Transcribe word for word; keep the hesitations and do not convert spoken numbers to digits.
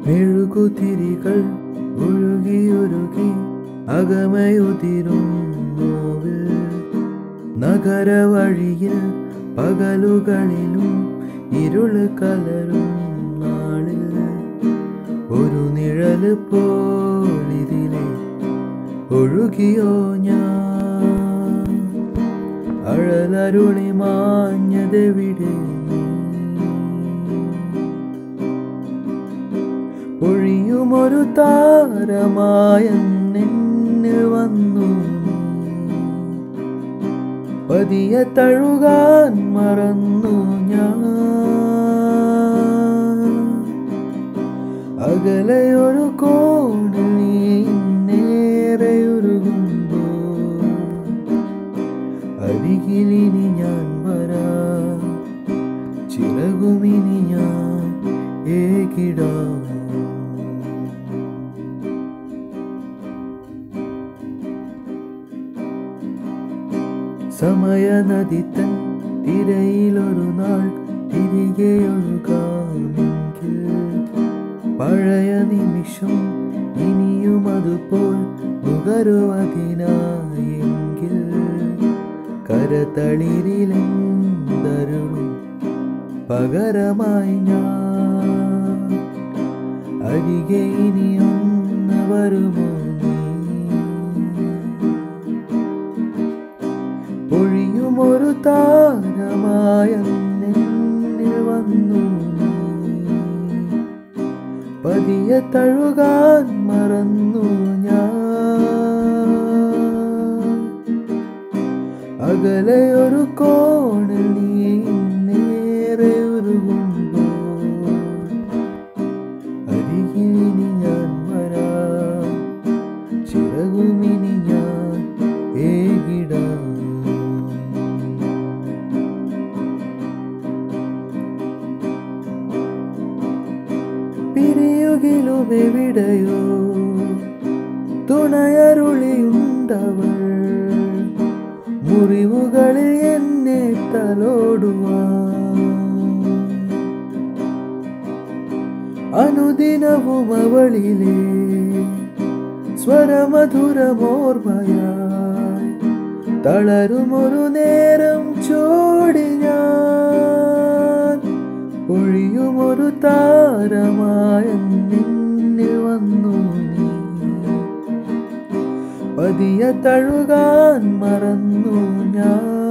മെഴുകുതിരികൾ ഒഴുകി ഒഴുകി അകമയുതിരും നോവിൽ നഗരവഴിയിൽ പകലുകളിലും ഇരുള് കലരും നാളിൽ ഒരു നിഴല് പോലിതിലെ ഒഴുകിയോ ഞാൻ അഴലരുളി മാഞ്ഞതെവിടെ ഒഴിയുമൊരു താരമായെന്നിൽ വന്നു പതിയെ തഴുകാൻ മറന്നു ഞാൻ അകലെയൊരു കോണിൽ നീ നേരെയൊരുകുമ്പോൾ അരികിലിനി ഞാൻ വരാം ചിറകുമിനി ഞാൻ ഏകിടാം സമയനദിത്തൻ തിരയിലൊരു നാൾ തിരികെ ഒഴുകാമെങ്കിൽ പഴയ നിമിഷം ഇനിയും അതുപോൽ നുകരുവതിനായെങ്കിൽ കരതളിരിലെന്തരുളും പകരമായി ഞാൻ അരികെ ഇനിയൊന്ന് വരുമോ ഒഴിയുമൊരു താരമായെന്നിൽ വന്നു പതിയെ തഴുകാൻ മറന്നു ഞാൻ അകലെയൊരു കോണിൽ നീ നേരെ ഒരുകുമ്പോൾ അരികിലിനി ഞാൻ വരാം ചിറകുമിനി ഞാൻ ഏകിടാം പിരിയുകിലും എവിടെയോ തുണയരുളിയുണ്ടവൾ മുറിവുകളിൽ എന്നെ തലോടുവാൻ അനുദിനവും അവളിലെ സ്വരമധുരമോർമ്മയായി തളരുമൊരു നേരം ചോടി ഞാൻ ഒഴിയുമൊരു താരമായെന്നിൽ വന്നു നീ പതിയെ തഴുകാൻ മറന്നു ഞാൻ